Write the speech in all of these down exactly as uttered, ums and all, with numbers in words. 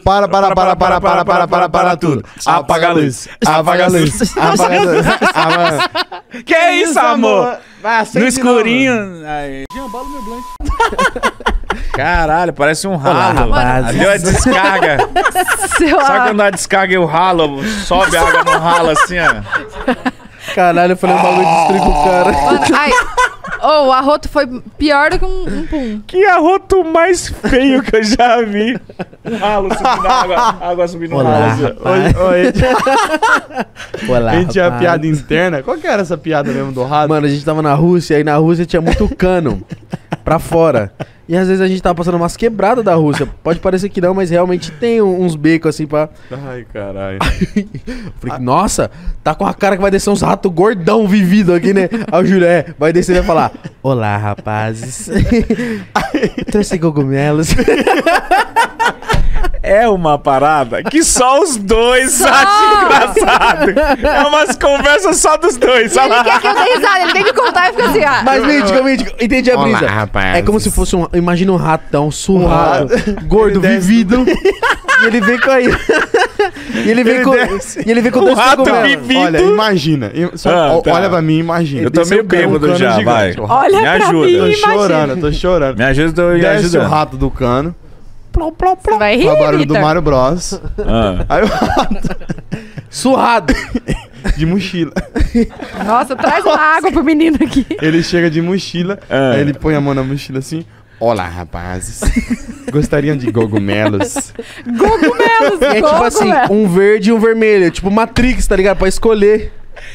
Para, para, para, para, para, para, para, para tudo. Apaga a luz. Apaga a luz. Apaga a luz. Que é isso, amor? No escurinho. Jambalo meu blank. Caralho, parece um ralo. Olá, Ali é descarga. Sabe quando dá descarga e o ralo sobe a água no ralo assim, ó? Caralho, eu falei um bagulho de destruir com o cara. Mano, ai. Oh, o arroto foi pior do que um, um pum. Que arroto mais feio que eu já vi. Um ralo subindo na água, água subindo no Olá, ralo. Oi, oi. Olá, A gente tinha a rapaz. piada interna. Qual que era essa piada mesmo do rato? Mano, a gente tava na Rússia e na Rússia tinha muito cano pra fora. E às vezes a gente tava passando umas quebradas da Rússia. Pode parecer que não, mas realmente tem um- uns becos assim pra... Ai, caralho. Falei, nossa, tá com a cara que vai descer uns ratos gordão vivido aqui, né? Aí o Júlio, é, vai descer e vai falar: olá, rapazes. Eu trouxe cogumelos. É uma parada que só os dois acham engraçado. É umas conversas só dos dois. Olha Ele lá. quer que eu dê risada, ele tem que contar e fica assim, ah. Mas, Mítico, Mítico, entendi a Olá, brisa. rapazes. É como se fosse um... Imagina um ratão surrado, gordo, Ele desce vivido. E ele vem com aí. E ele vem Ele com... desce. E ele vem com Um dois rato cogumelos. vivido. Olha, imagina. Eu- só- Ah, ó, tá. Olha pra mim, imagina. Eu tô Desceu meio um cano- um bêbado cano já, vai. gigante. Olha Me pra ajuda. mim, Tô imagina. chorando, tô chorando. Me ajuda, eu me Desce ajuda. o rato do cano. Plom, plom, Você plom. vai rir, Com o barulho do Vitor? Mario Bros. Ah. Aí o rato Surrado. de mochila. Nossa, traz uma água pro menino aqui. Ele chega de mochila, Ah. aí ele põe a mão na mochila assim. Olá, rapazes. Gostariam de cogumelos? Cogumelos, E é tipo assim, cogumelos. um verde e um vermelho. Tipo Matrix, tá ligado? Pra escolher.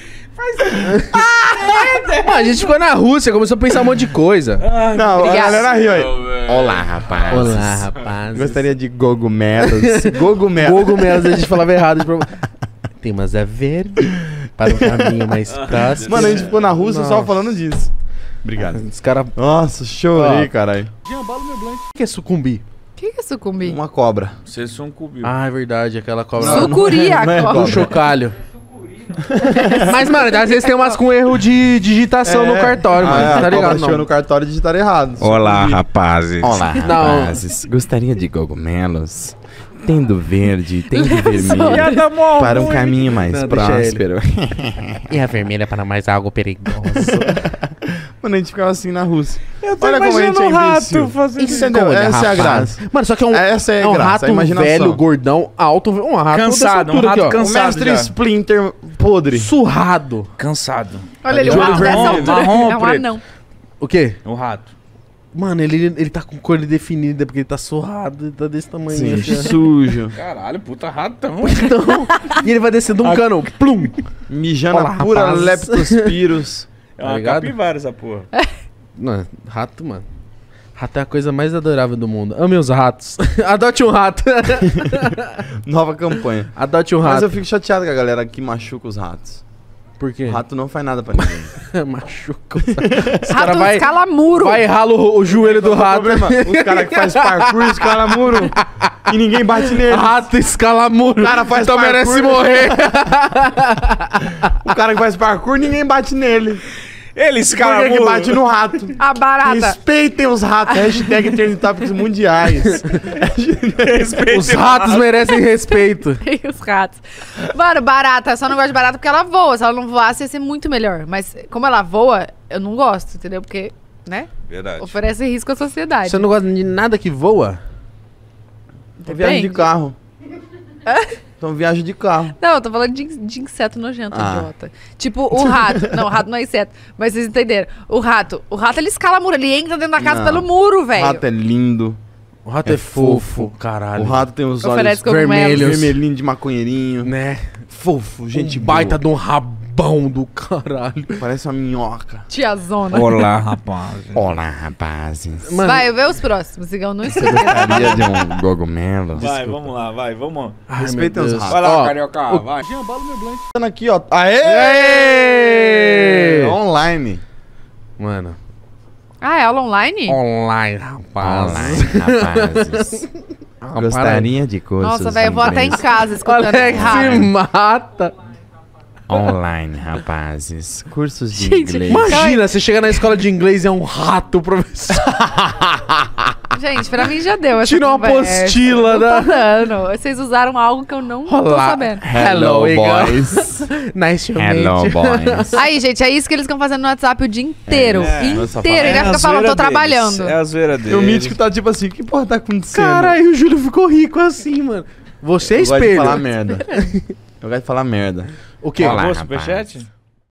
Mano, a gente ficou na Rússia, começou a pensar um monte de coisa. Não, a Obrigada. galera riu aí. Olá, rapazes. Olá, rapaz. Gostaria de cogumelos. Cogumelos. Cogumelos, a gente falava errado. Tipo, tem umas a verde para um caminho mais próximo. Mano, a gente ficou na Rússia só Nossa. falando disso. Obrigado. Os caras... O Nossa, chorei, Ó. caralho. Jambalo meu blank. que é sucumbir? O que que é sucumbi? Uma cobra. Vocês são cubios. Ah, é verdade, aquela cobra. Não, Sucuri, não é a Um cobra. chocalho. Mas, mano, às vezes tem umas com erro de digitação no cartório, mano. Ah, Tá a cobra ligado? chegou Não. no cartório e digitaram errado. Olá, rapazes. Olá, Não. rapazes. Gostaria de cogumelos? Tendo verde, tendo vermelho. Piada mó Para um ruim. caminho mais Não, deixa próspero. E a vermelha para mais algo perigoso. Mano, a gente ficava assim na Rússia. Eu tô Olha como a gente imaginando é um imbecil. rato fazendo isso. Entendeu? Olha, Essa é a rapaz. graça. Mano, só que é um, Essa é a é um graça, a rato imaginação. velho, gordão, alto. Um rato Cansado, dessa altura um rato aqui, ó. cansado. O mestre já. Splinter podre. Surrado. Cansado. Olha ele, De um olho rato dessa vermelho. altura. Marrom, É um preto. anão. O quê? O rato. Mano, ele, ele tá com cor definida porque ele tá surrado, ele tá desse tamanho. Sim, assim, ó. sujo. Caralho, puta ratão. Então, e ele vai descendo um cano. Plum. Mijando Olá, a pura rapazes. leptospirus. É Tá uma ligado? capivara essa porra. Não, rato, mano. Rato é a coisa mais adorável do mundo. Ame os ratos. Adote um rato. Nova campanha. Adote um Mas rato. eu fico chateado com a galera que machuca os ratos. Por quê? O rato não faz nada pra ninguém. Machuca. Os cara Rato vai, escala muro. vai e rala o, o joelho do O rato. problema, os caras que fazem parkour, escala muro e ninguém bate nele. Rato escala muro. O cara faz então parkour. merece morrer. O cara que faz parkour, ninguém bate nele. Eles, Por cara, que que bate no rato? A barata. Respeitem os ratos. Hashtag Trending Topics mundiais. Os ratos merecem respeito. E os ratos. Mano, barata. Eu só não gosto de barata porque ela voa. Se ela não voasse, ia ser muito melhor. Mas como ela voa, eu não gosto, entendeu? Porque, né? Verdade. Oferece risco à sociedade. Você não gosta de nada que voa? Então viagem de Depende. carro. Então viagem de carro. Não, eu tô falando de, de inseto nojento, Ah. idiota. Tipo, o rato. Não, o rato não é inseto. Mas vocês entenderam. O rato. O rato, ele escala muro. Ele entra dentro da casa Não. pelo muro, O velho. rato é lindo. O rato é, É fofo, fofo. caralho. O rato tem os olhos Oferece cogumelos. vermelhos. vermelhinho de maconheirinho. Né? Fofo, gente um baita boa. de um rabão do caralho. Parece uma minhoca. Tiazona. Olá, rapaz. Olá, rapazes. Mano, Vai, vê os próximos. Sigam no Instagram. Gostaria de um cogumelo. Vai, vamos lá, vai, vamos. ai, respeitem meu os Deus. ratos. Vai lá, Ó, carioca, vai. Jambalo meu blank. Aqui, ó. Aê! Aê! Online. Mano, Ah, é aula online? online, rapaz. Online, rapazes. Ah, Gostaria de cursos Nossa, velho, eu vou de até em inglês. casa escutando Alex esse rato. se mata. Online, rapazes. Cursos de Gente, inglês. Imagina, você chega na escola de inglês e é um rato, professor. Gente, pra mim já deu essa Tira uma conversa. apostila, Não né? tô dando. Vocês usaram algo que eu não tô Olá. sabendo. Hello, Igor. boys. Nice to Hello, meet you. boys. Aí, gente, é isso que eles ficam fazendo no WhatsApp o dia inteiro. É, inteiro. Ele É vai a ficar falando, zoeira tô deles, trabalhando. É a zoeira deles. E o Mítico tá tipo assim, que porra tá acontecendo? Caralho, o Júlio ficou rico assim, mano. Você é eu gosto de espelho. falar merda. Eu gosto de falar merda. O quê? Olá, Acabou o rapaz. superchat?